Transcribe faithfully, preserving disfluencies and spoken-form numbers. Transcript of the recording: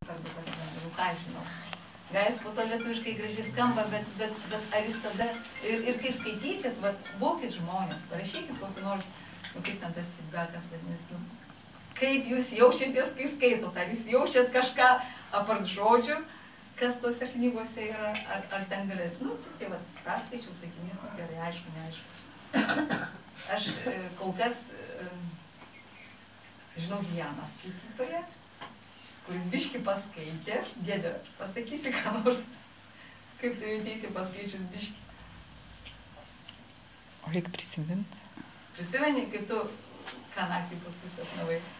per daug asmenų, ką žinau. Gal jis po to lietuviškai gražiai skamba, bet, bet, bet ar jūs tada, ir, ir kai skaitysit, va, būkit žmonės, parašykit kokį nors, nu kaip ten tas feedbackas vadinasi, nu, kaip jūs jaučiatės, kai skaitot, ar jūs jaučiat kažką apart žodžių, kas tose knygose yra, ar, ar ten galėt, nu, tik tai, va, perskaičiau sakinys, nu, gerai, aišku, neaišku. Aš kol kas žinau vieną skaitytoją, kuris biški paskaitė, Dėdė, pasakysi ką nors, kaip tu jauteisi paskaičius biški. O reikia prisiminti. Prisimeni, kaip tu ką naktį paskui sapnavai?